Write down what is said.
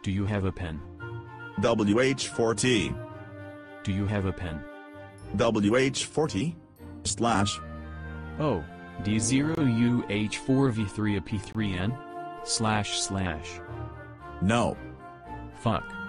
Do you have a pen? WH40. Do you have a pen? WH40 slash. Oh, D0UH4V3AP3N? // No. Fuck.